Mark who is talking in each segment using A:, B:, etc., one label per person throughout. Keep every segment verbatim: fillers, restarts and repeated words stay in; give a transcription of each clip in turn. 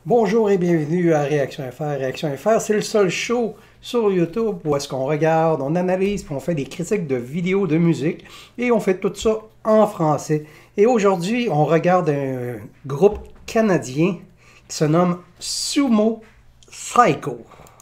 A: Bonjour et bienvenue à Réaction F R. Réaction F R, c'est le seul show sur YouTube où est-ce qu'on regarde, on analyse, puis on fait des critiques de vidéos de musique et on fait tout ça en français. Et aujourd'hui, on regarde un groupe canadien qui se nomme Sumo Cyco.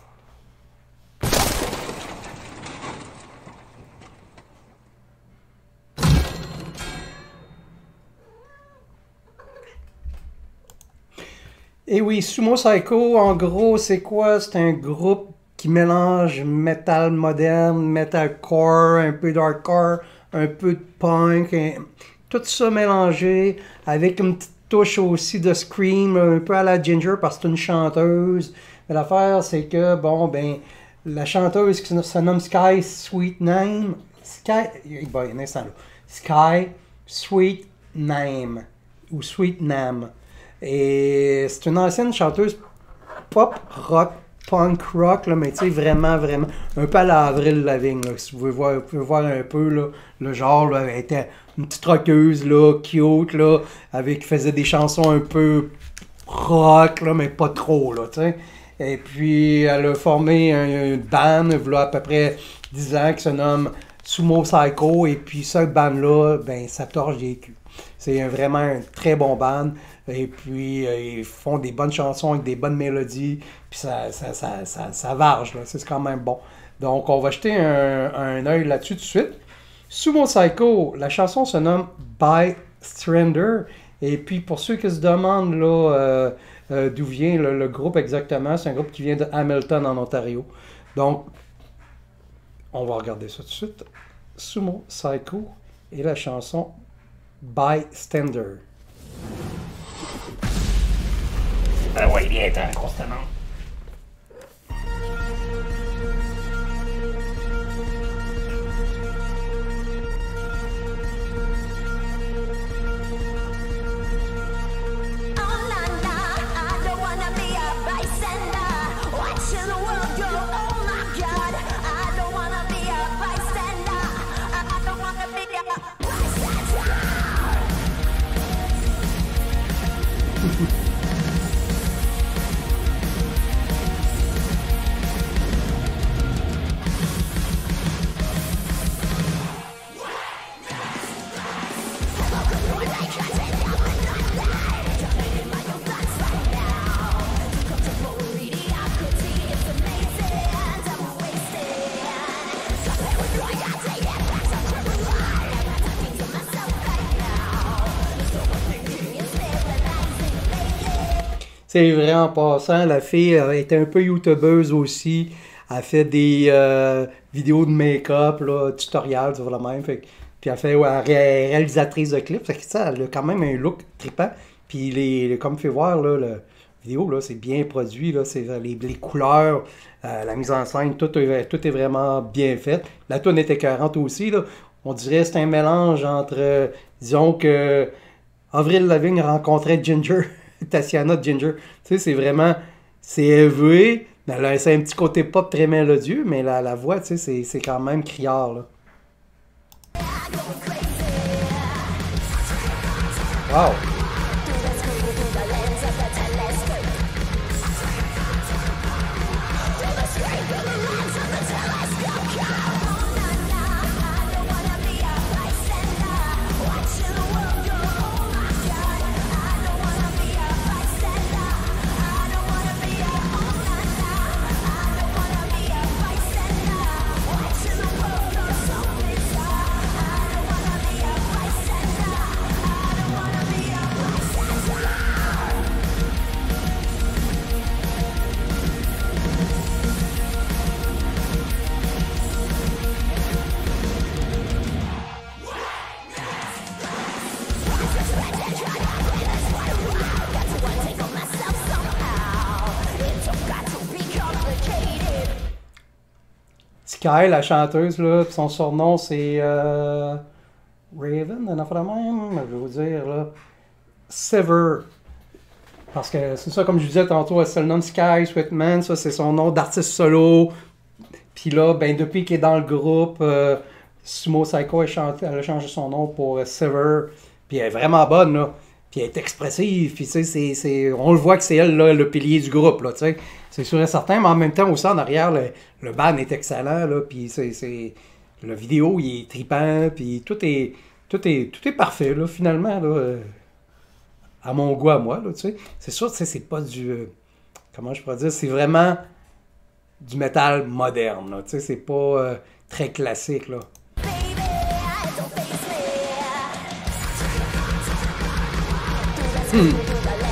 A: Et oui, Sumo Cyco, en gros, c'est quoi? C'est un groupe qui mélange metal moderne, metalcore, un peu d'hardcore, un peu de punk, un... tout ça mélangé avec une petite touche aussi de scream, un peu à la Ginger parce que c'est une chanteuse. Mais l'affaire, c'est que, bon, ben, la chanteuse qui se nomme Sky Sweet Name, Sky, bon, un instant là, Sky Sweet Name, ou Sweet Nam. Et c'est une ancienne chanteuse pop rock, punk rock, là, mais tu sais, vraiment, vraiment, un peu à la Avril Lavigne, là, si vous pouvez voir, vous pouvez voir un peu, là, le genre, là, elle était une petite rockeuse, là, cute, là, avec, qui faisait des chansons un peu rock, là, mais pas trop, là, tu sais. Et puis, elle a formé un, une band, il y a à peu près dix ans, qui se nomme Sumo Cyco, et puis cette band-là, ben, ça torche des culs. C'est vraiment un très bon band. Et puis, euh, ils font des bonnes chansons avec des bonnes mélodies. Puis, ça, ça, ça, ça, ça varge, là. C'est quand même bon. Donc, on va jeter un, un œil là-dessus tout de suite. Sumo Cyco, la chanson se nomme Bystander. Et puis, pour ceux qui se demandent là, euh, euh, d'où vient le, le groupe exactement, c'est un groupe qui vient de Hamilton, en Ontario. Donc, on va regarder ça tout de suite. Sumo Cyco et la chanson Bystander. Ah ouais, viens, t'en constamment. C'est vrai, en passant, la fille euh, était un peu youtubeuse aussi. Elle fait des euh, vidéos de make-up, là, tutoriels sur la même. Fait, puis elle fait ouais, ré réalisatrice de clips. Fait que ça, elle a quand même un look trippant. Puis les, les, comme tu fais voir, là, la vidéo, là, c'est bien produit. Là, c'est les, les couleurs, euh, la mise en scène, tout est, tout est vraiment bien fait. La toune est écœurante aussi. Là. On dirait que c'est un mélange entre, euh, disons que Avril Lavigne rencontrait Ginger. Tatiana Ginger. Tu sais, c'est vraiment, c'est élevé. C'est un petit côté pop très mélodieux, mais la, la voix, tu sais, c'est quand même criard, là. Wow! Sky, la chanteuse, là, son surnom, c'est euh, Raven, un affaire de même, je vais vous dire, là. Sever. Parce que c'est ça, comme je disais tantôt, elle se nomme Sky Sweetman, ça c'est son nom d'artiste solo. Puis là, ben depuis qu'il est dans le groupe, euh, Sumo Cyco, elle, chante, elle a changé son nom pour euh, Sever. Puis elle est vraiment bonne, là. puis elle est expressive, puis tu sais, c'est, c'est, on le voit que c'est elle, là, le pilier du groupe, là, tu sais. C'est sûr et certain, mais en même temps, aussi, en arrière, le, le band est excellent, là, puis c'est, c'est, le vidéo, il est trippant, puis tout est, tout est, tout est parfait, là, finalement, là, euh, à mon goût, à moi, là, tu sais. C'est sûr, tu sais, c'est pas du, euh, comment je pourrais dire, c'est vraiment du métal moderne, là, tu sais, c'est pas euh, très classique, là. Hmm.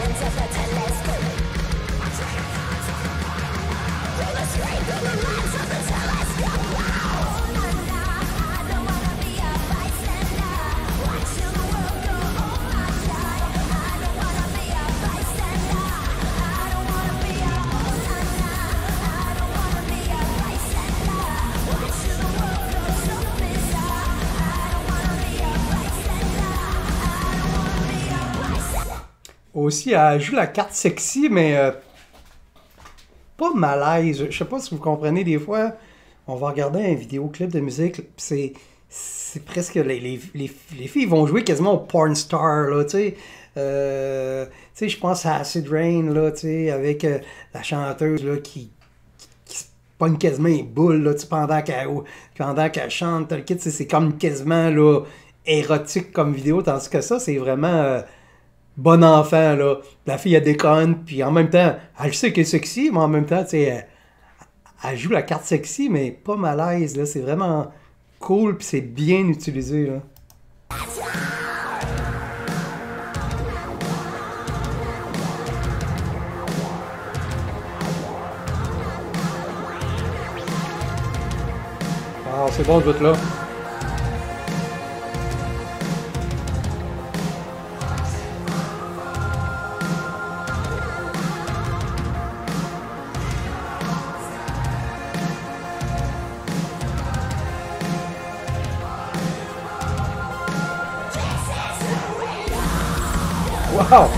A: Aussi, elle joue la carte sexy, mais euh, pas malaise. Je sais pas si vous comprenez, des fois, on va regarder un vidéoclip de musique, puis c'est, c'est presque... Les, les, les, les filles vont jouer quasiment au porn star, là, tu sais. Euh, tu sais, je pense à Acid Rain, là, tu sais, avec euh, la chanteuse, là, qui, qui, qui se pogne quasiment une boule, là, tu sais, pendant qu'elle, pendant qu'elle chante, le kit, c'est comme quasiment, là, érotique comme vidéo, tandis que ça, c'est vraiment... Euh, bon enfant, là. La fille, elle déconne, puis en même temps, elle sait qu'elle est sexy, mais en même temps, tu sais, elle, elle joue la carte sexy, mais pas malaise, là. C'est vraiment cool, puis c'est bien utilisé, là. Ah, c'est bon, ce bout-là. Wow!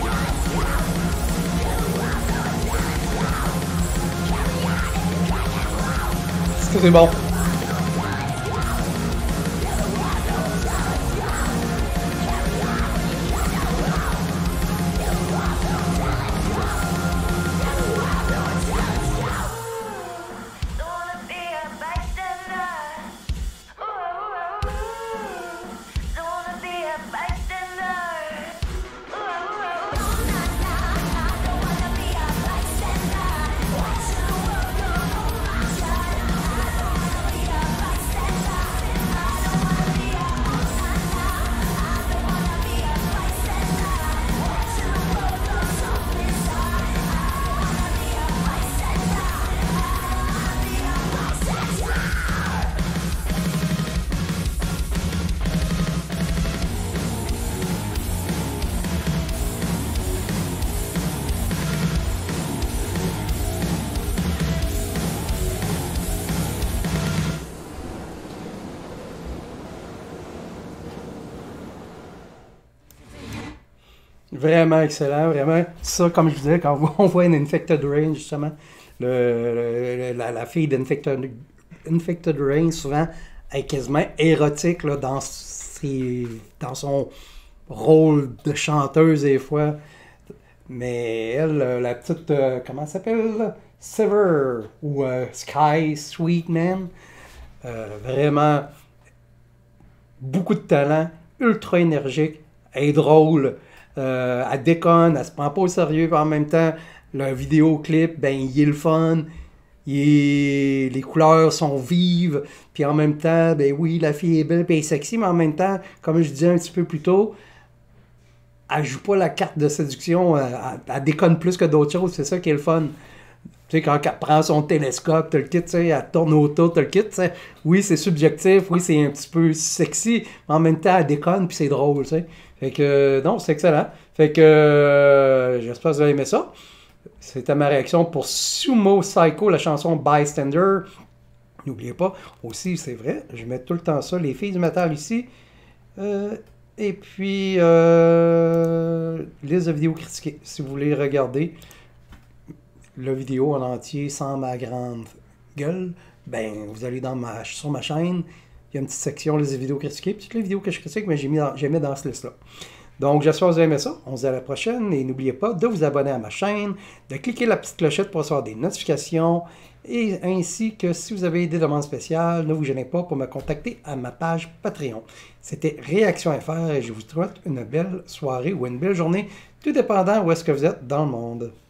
A: C'est bon. Vraiment excellent, vraiment. Ça, comme je disais, quand on voit une Infected Rain, justement, le, le- la, la fille d'Infected Infected Rain, souvent, est quasiment érotique là, dans, ses, dans son rôle de chanteuse, des fois. Mais elle, euh, la petite, euh, comment elle s'appelle? Sever ou euh, Sky Sweetman, euh, vraiment beaucoup de talent, ultra énergique, elle est drôle, euh, elle déconne, elle se prend pas au sérieux, puis en même temps, le vidéoclip, ben, il est le fun, il est- les couleurs sont vives, puis en même temps, ben oui, la fille est belle, puis elle est sexy, mais en même temps, comme je disais un petit peu plus tôt, elle joue pas la carte de séduction, elle, elle- elle déconne plus que d'autres choses, c'est ça qui est le fun. Tu sais, quand elle prend son télescope, t'as le kit, tu sais, elle tourne autour, t'as le kit, tu sais. Oui, c'est subjectif, oui, c'est un petit peu sexy, mais en même temps, elle déconne, puis c'est drôle, tu sais. Fait que, euh, non, c'est excellent. Fait que, euh, j'espère que vous avez aimé ça. C'était ma réaction pour Sumo Psycho, la chanson Bystander. N'oubliez pas, aussi, c'est vrai, je mets tout le temps ça, les filles du métal ici. Euh, et puis, euh, liste de vidéos critiquées, si vous voulez regarder la vidéo en entier sans ma grande gueule, ben vous allez dans ma, sur ma chaîne, il y a une petite section les vidéos critiquées, puis toutes les vidéos que je critique, mais j'ai mis dans, j'ai mis dans ce liste-là. Donc, j'espère que vous avez aimé ça. On se dit à la prochaine et n'oubliez pas de vous abonner à ma chaîne, de cliquer la petite clochette pour recevoir des notifications et ainsi que si vous avez des demandes spéciales, ne vous gênez pas pour me contacter à ma page Patreon. C'était Réaction F R et je vous souhaite une belle soirée ou une belle journée, tout dépendant où est-ce que vous êtes dans le monde.